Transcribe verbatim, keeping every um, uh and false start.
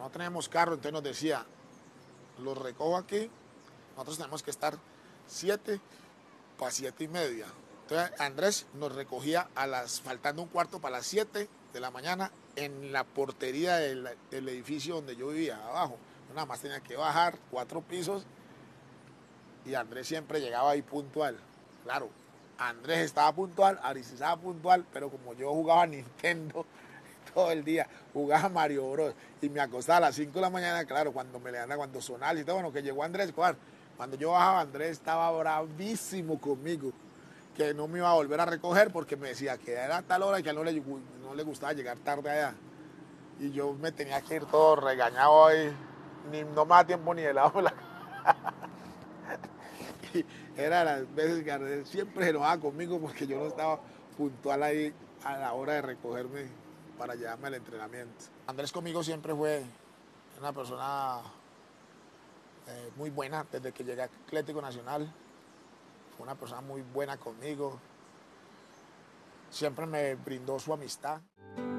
no teníamos carro, entonces nos decía, los recojo aquí, nosotros tenemos que estar siete para siete y media. Entonces Andrés nos recogía a las, faltando un cuarto para las siete de la mañana en la portería del, del edificio donde yo vivía, abajo. Yo nada más tenía que bajar cuatro pisos y Andrés siempre llegaba ahí puntual. Claro, Andrés estaba puntual, Aris estaba puntual, pero como yo jugaba Nintendo todo el día, jugaba Mario Bros. Y me acostaba a las cinco de la mañana, claro, cuando me levantaba, cuando sonaba y todo, bueno, que llegó Andrés, claro, cuando yo bajaba, Andrés estaba bravísimo conmigo, que no me iba a volver a recoger porque me decía que era tal hora y que a él no le, no le gustaba llegar tarde allá. Y yo me tenía que ir todo regañado ahí, ni, no me da tiempo ni de lado la era las veces que Andrés siempre se enojaba conmigo porque yo no estaba puntual ahí a la hora de recogerme para llevarme al entrenamiento. Andrés conmigo siempre fue una persona eh, muy buena desde que llegué a Atlético Nacional. Fue una persona muy buena conmigo. Siempre me brindó su amistad.